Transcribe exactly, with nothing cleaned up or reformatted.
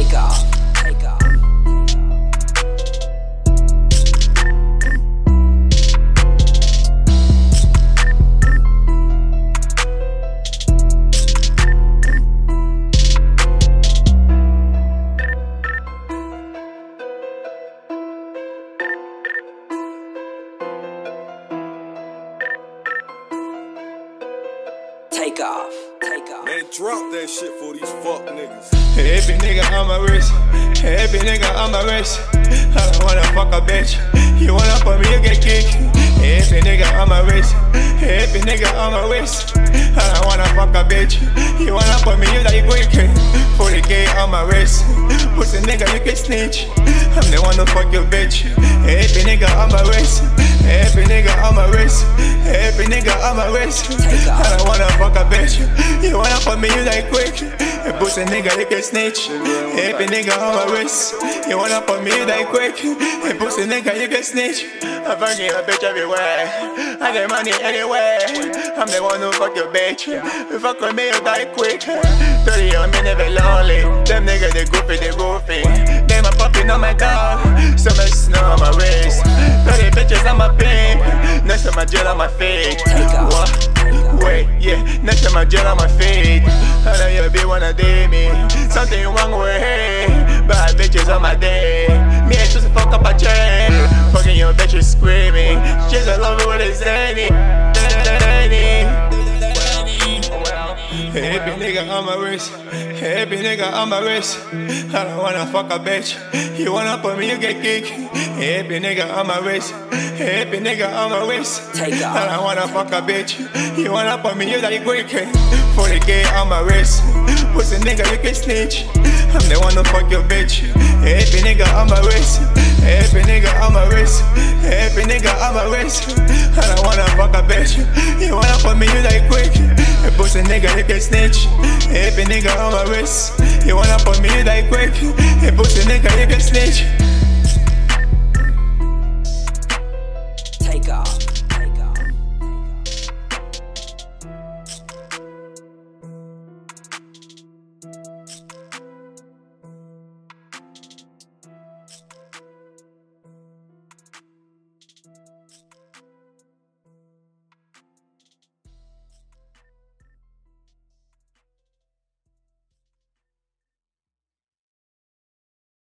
Take off, take off. Take off, take off. Man, drop that shit for these fuck niggas. Every nigga on my wrist, every nigga on my wrist. I don't wanna fuck a bitch. You wanna put me, you get kicked. Every nigga on my wrist, every nigga on my wrist. I don't wanna fuck a bitch. You wanna put me, you like quick. forty K on my wrist. Pussy nigga, you can snitch. I'm the one to fuck your bitch. Every nigga on my wrist, every nigga on my wrist, every nigga on my wrist. I don't wanna fuck a bitch. You wanna put me, you like quick. Pussy nigga, you can snitch. Every nigga on my wrist. You wanna put me, you like quick. Pussy nigga, you can snitch. I'm fucking a bitch everywhere. I get money anywhere. I'm the one who fuck your bitch. You fuck with me, you die quick. thirty on me, never lonely. Them niggas, they goofy, they goofy. Them a popping on my dog. So much snow on my wrist. thirty bitches on my pimp. Next to my gel on my feet. What? Wait, yeah, next to my gel on my feet. I know you be wanna date me. Something wrong with her. Bad bitches on my day. Me and just fuck up a chain. Fucking your bitches screaming. She's a lover with a zany. Every nigga on my wrist, every nigga on my wrist. I don't wanna fuck a bitch. You wanna put me, you get kicked. Every nigga on my wrist, every nigga on my wrist. Take off. I don't wanna fuck a bitch. You wanna put me, you like quick. forty K on my wrist. Pussy nigga, you can snitch. I'm the one to fuck your bitch. Every nigga on my wrist, every nigga on my wrist, every nigga on my wrist. I don't wanna fuck a bitch. You wanna put me, you like quick. Pussy nigga, you can snitch. Every nigga on my wrist. You wanna put me, you like quick. Pussy nigga, you can snitch.